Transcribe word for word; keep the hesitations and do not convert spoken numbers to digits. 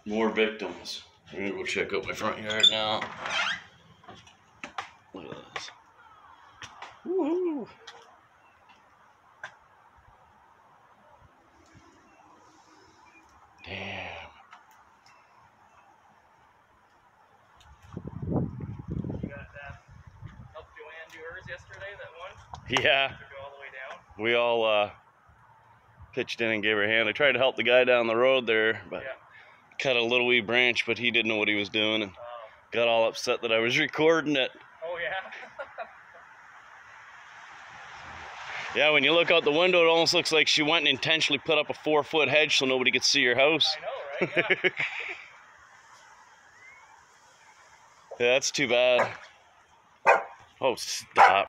More victims. I'm gonna go check out my front yard now. Look at this. Woo! Damn. You got that. Helped Joanne do hers yesterday, that one? Yeah. Took it all the way down? We all uh, pitched in and gave her a hand. I tried to help the guy down the road there, but Yeah. cut a little wee branch, but he didn't know what he was doing and Oh. got all upset that I was recording it. Oh, yeah? Yeah, when you look out the window, it almost looks like she went and intentionally put up a four-foot hedge so nobody could see your house. I know, right? Yeah. Yeah, that's too bad. Oh, stop.